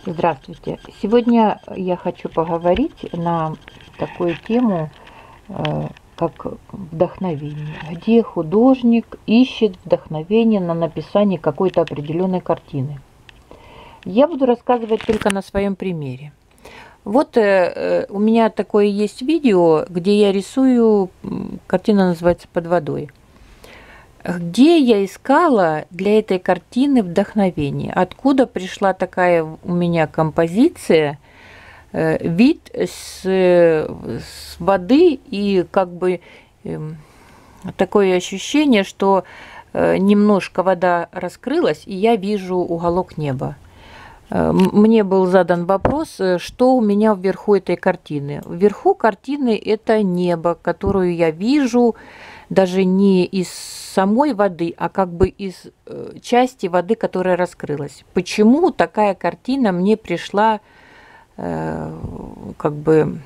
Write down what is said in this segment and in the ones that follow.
Здравствуйте! Сегодня я хочу поговорить на такую тему, как вдохновение. Где художник ищет вдохновение на написание какой-то определенной картины. Я буду рассказывать только на своем примере. Вот у меня такое есть видео, где я рисую, картина называется «Под водой». Где я искала для этой картины вдохновение? Откуда пришла такая у меня композиция, вид с воды и как бы такое ощущение, что немножко вода раскрылась, и я вижу уголок неба. Мне был задан вопрос, что у меня вверху этой картины. Вверху картины это небо, которое я вижу даже не из самой воды, а как бы из части воды, которая раскрылась. Почему такая картина мне пришла, как бы,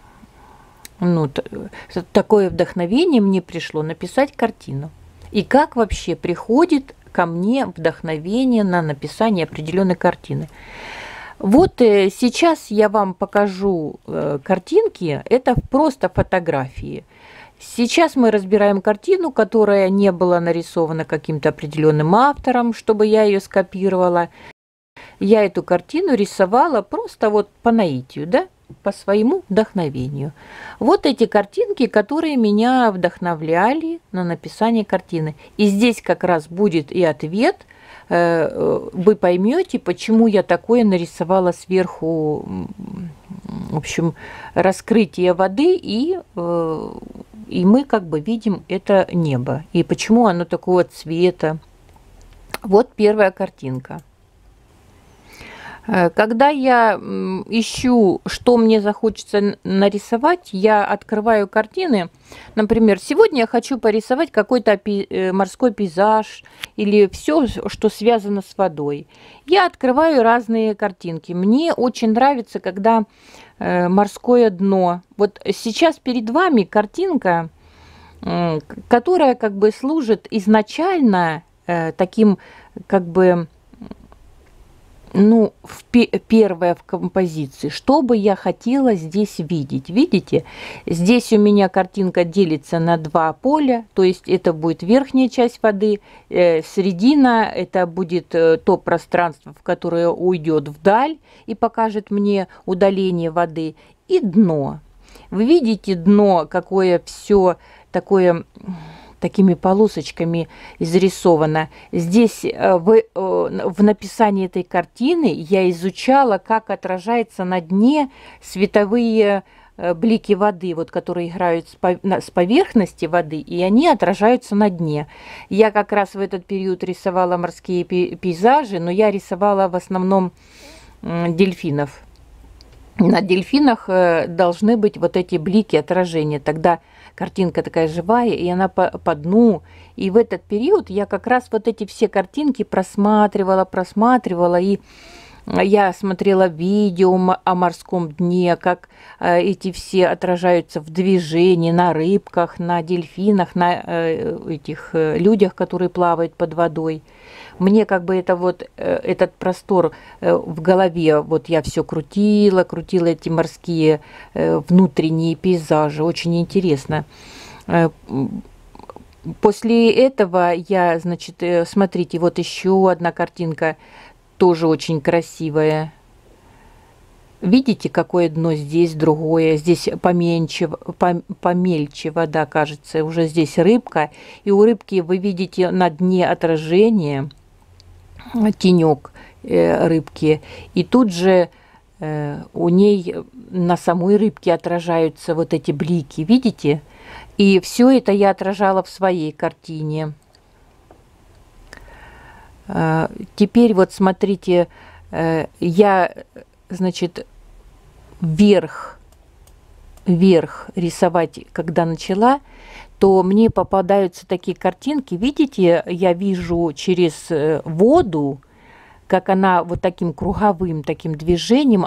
такое вдохновение мне пришло написать картину. И как вообще приходит ко мне вдохновение на написание определенной картины. Вот сейчас я вам покажу картинки, это просто фотографии. Сейчас мы разбираем картину, которая не была нарисована каким-то определенным автором, чтобы я ее скопировала. Я эту картину рисовала просто вот по наитию, да, по своему вдохновению. Вот эти картинки, которые меня вдохновляли на написание картины. И здесь как раз будет и ответ. Вы поймете, почему я такое нарисовала сверху, в общем, раскрытие воды, и мы как бы видим это небо. И почему оно такого цвета. Вот первая картинка. Когда я ищу, что мне захочется нарисовать, я открываю картины. Например, сегодня я хочу порисовать какой-то морской пейзаж или все, что связано с водой. Я открываю разные картинки. Мне очень нравится, когда морское дно. Вот сейчас перед вами картинка, которая как бы служит изначально таким как бы... первое в композиции, что бы я хотела здесь видеть. Видите, здесь у меня картинка делится на два поля, то есть это будет верхняя часть воды, середина, это будет то пространство, в которое уйдет вдаль и покажет мне удаление воды, и дно. Вы видите дно, какое все такое... такими полосочками изрисовано. Здесь в написании этой картины я изучала, как отражается на дне световые блики воды, вот, которые играют с поверхности воды, и они отражаются на дне. Я как раз в этот период рисовала морские пейзажи, но я рисовала в основном дельфинов. На дельфинах должны быть вот эти блики отражения, тогда картинка такая живая, и она по дну. И в этот период я как раз вот эти все картинки просматривала, и я смотрела видео о морском дне, как эти все отражаются в движении, на рыбках, на дельфинах, на этих людях, которые плавают под водой. Мне как бы это вот этот простор в голове, вот я все крутила эти морские внутренние пейзажи, очень интересно. После этого я, значит, смотрите, вот еще одна картинка, тоже очень красивая. Видите, какое дно здесь, другое, здесь помельче вода, кажется, уже здесь рыбка, и у рыбки вы видите на дне отражение, тенек рыбки, и тут же у ней на самой рыбке отражаются вот эти блики, видите? И все это я отражала в своей картине. Теперь вот смотрите, я, значит, вверх рисовать, когда начала, то мне попадаются такие картинки. Видите, я вижу через воду, как она вот таким круговым таким движением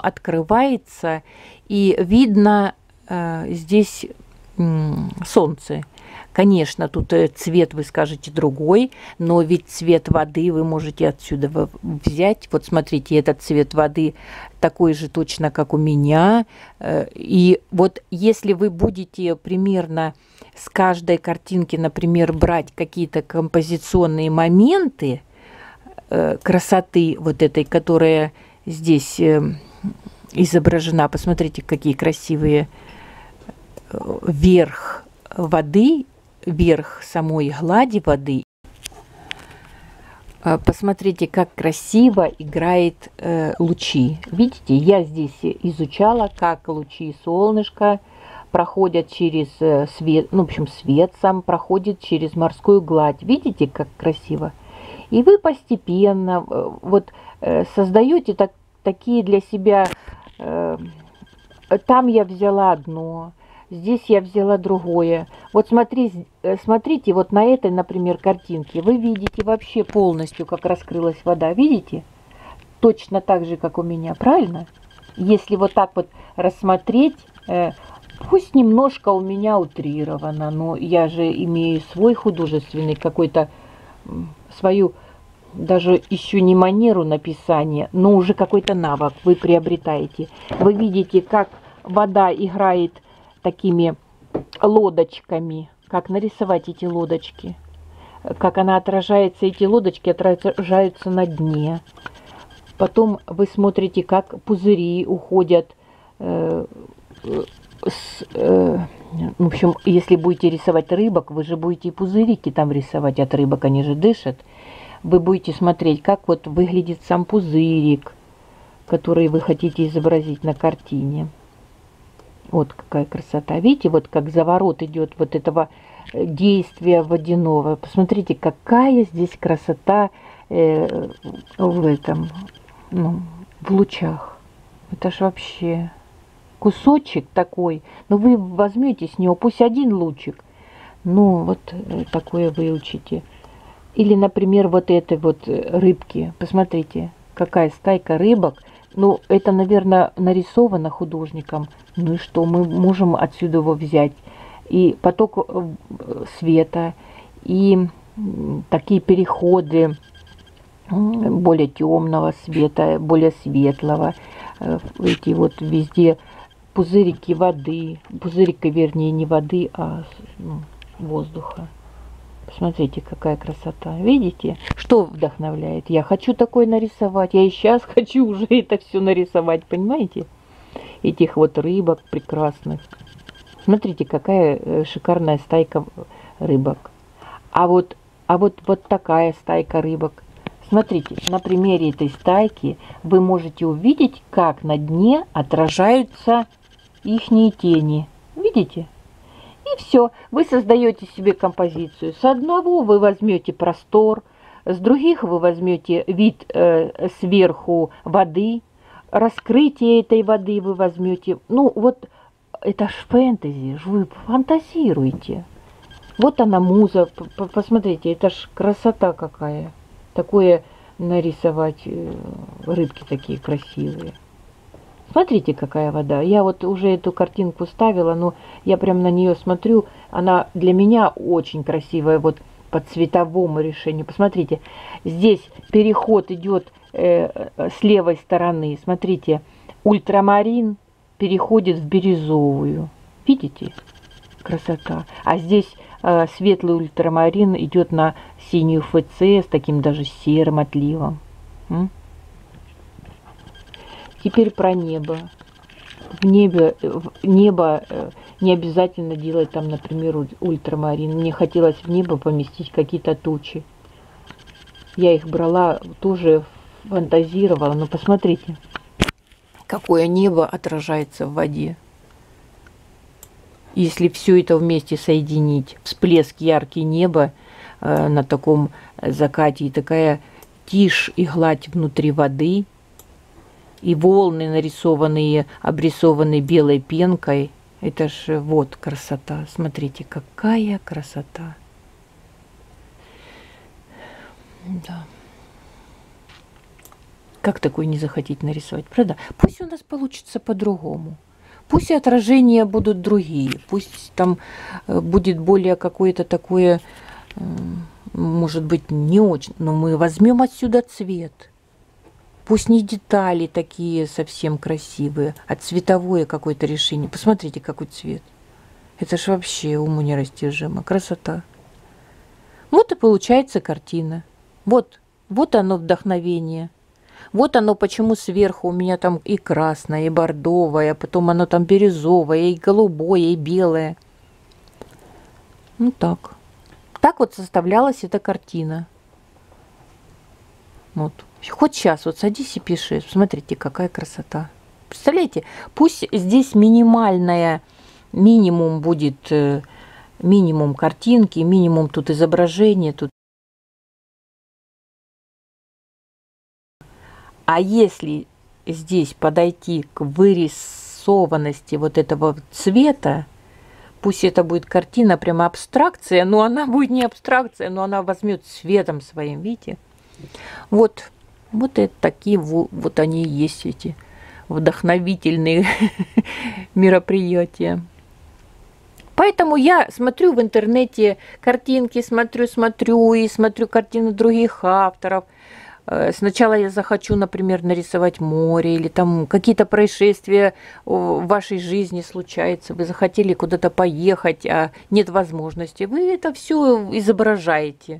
открывается, и видно здесь солнце. Конечно, тут цвет, вы скажете, другой, но ведь цвет воды вы можете отсюда взять. Вот смотрите, этот цвет воды такой же точно, как у меня. И вот если вы будете примерно с каждой картинки, например, брать какие-то композиционные моменты красоты вот этой, которая здесь изображена, посмотрите, какие красивые верх воды, верх самой глади воды. Посмотрите, как красиво играет лучи. Видите, я здесь изучала, как лучи солнышка проходят через свет, ну, в общем, свет сам проходит через морскую гладь. Видите, как красиво? И вы постепенно вот создаете такие для себя. Там я взяла одно, здесь я взяла другое. Вот смотрите, вот на этой, например, картинке вы видите вообще полностью, как раскрылась вода. Видите? Точно так же, как у меня, правильно? Если вот так вот рассмотреть, пусть немножко у меня утрировано, но я же имею свой художественный какой-то, свою, даже еще не манеру написания, но уже какой-то навык вы приобретаете. Вы видите, как вода играет такими лодочками, как нарисовать эти лодочки, как она отражается, эти лодочки отражаются на дне. Потом вы смотрите, как пузыри уходят. В общем, если будете рисовать рыбок, вы же будете и пузырики там рисовать от рыбок, они же дышат. Вы будете смотреть, как вот выглядит сам пузырик, который вы хотите изобразить на картине. Вот какая красота. Видите, вот как заворот идет вот этого действия водяного. Посмотрите, какая здесь красота в этом, ну, в лучах. Это ж вообще кусочек такой. Но вы возьмете с него, пусть один лучик, ну вот такое выучите. Или, например, вот этой вот рыбки. Посмотрите, какая стайка рыбок. Ну, это, наверное, нарисовано художником. Ну и что, мы можем отсюда его взять. И поток света, и такие переходы более темного света, более светлого. Эти вот везде пузырики воды. Пузырики, вернее, не воды, а воздуха. Посмотрите, какая красота. Видите, что вдохновляет? Я хочу такое нарисовать. Я и сейчас хочу уже это все нарисовать, понимаете? Этих вот рыбок прекрасных. Смотрите, какая шикарная стайка рыбок. А вот такая стайка рыбок. Смотрите, на примере этой стайки вы можете увидеть, как на дне отражаются ихние тени. Видите? И все, вы создаете себе композицию. С одного вы возьмете простор, с других вы возьмете вид сверху воды, раскрытие этой воды вы возьмете. Ну вот это ж фэнтези, вы фантазируете. Вот она муза, посмотрите, это ж красота какая. Такое нарисовать, рыбки такие красивые. Смотрите, какая вода. Я вот уже эту картинку ставила, но я прям на нее смотрю. Она для меня очень красивая, вот по цветовому решению. Посмотрите, здесь переход идет с левой стороны. Смотрите, ультрамарин переходит в бирюзовую. Видите? Красота. А здесь светлый ультрамарин идет на синюю ФЦ с таким даже серым отливом. Теперь про небо. Небо не обязательно делать там, например, ультрамарин. Мне хотелось в небо поместить какие-то тучи. Я их брала, тоже фантазировала. Но посмотрите, какое небо отражается в воде. Если все это вместе соединить, всплеск яркий неба на таком закате, и такая тишь и гладь внутри воды, и волны, нарисованные, обрисованные белой пенкой. Это ж вот красота. Смотрите, какая красота. Да. Как такое не захотеть нарисовать, правда? Пусть у нас получится по-другому. Пусть отражения будут другие, пусть там будет более какое-то такое, может быть, не очень, но мы возьмем отсюда цвет. Пусть не детали такие совсем красивые, а цветовое какое-то решение. Посмотрите, какой цвет. Это ж вообще уму нерастяжимо. Красота. Вот и получается картина. Вот оно вдохновение. Вот оно, почему сверху у меня там и красное, и бордовое, а потом оно там бирюзовое, и голубое, и белое. Ну так. Так вот составлялась эта картина. Вот. Хоть сейчас вот садись и пиши. Смотрите, какая красота. Представляете, пусть здесь минимальная, минимум будет, минимум картинки, минимум тут изображения, тут. А если здесь подойти к вырисованности вот этого цвета, пусть это будет картина прямо абстракция, но она будет не абстракция, но она возьмет цветом своим, видите? Вот это такие вот они и есть эти вдохновительные мероприятия. Поэтому я смотрю в интернете картинки, смотрю и смотрю картины других авторов. Сначала я захочу, например, нарисовать море или там какие-то происшествия в вашей жизни случаются. Вы захотели куда-то поехать, а нет возможности. Вы это все изображаете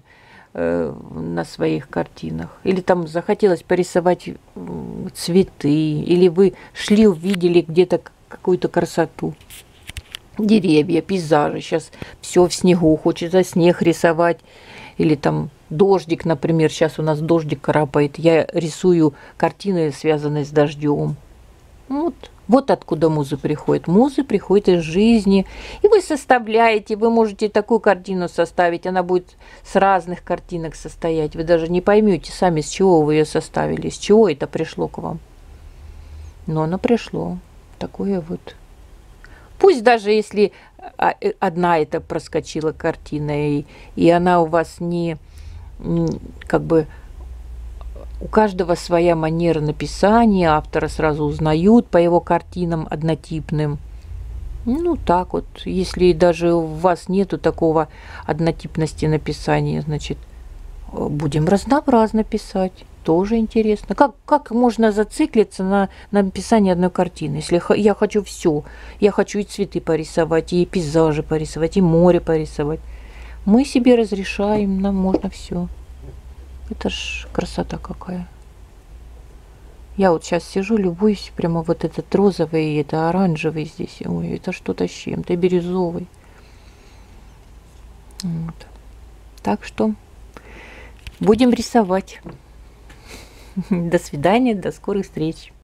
на своих картинах. Или там захотелось порисовать цветы, или вы шли, увидели где-то какую-то красоту. Деревья, пейзажи. Сейчас все в снегу, хочется снег рисовать. Или там дождик, например, сейчас у нас дождик карапает. Я рисую картины, связанные с дождем. Вот откуда музы приходят. Музы приходят из жизни. И вы составляете, вы можете такую картину составить. Она будет с разных картинок состоять. Вы даже не поймете сами, с чего вы ее составили, с чего это пришло к вам. Но оно пришло. Такое вот. Пусть даже если одна это проскочила картина, и она у вас не как бы у каждого своя манера написания, автора сразу узнают по его картинам однотипным. Ну так вот, если даже у вас нету такого однотипности написания, значит, будем разнообразно писать. Тоже интересно. Как можно зациклиться на написании одной картины? Если я хочу все, я хочу и цветы порисовать, и пейзажи порисовать, и море порисовать. Мы себе разрешаем, нам можно все. Это ж красота какая. Я вот сейчас сижу, любуюсь, прямо вот этот розовый, это оранжевый здесь. Ой, это что-то с чем-то, бирюзовый. Вот. Так что будем рисовать. До свидания, до скорых встреч.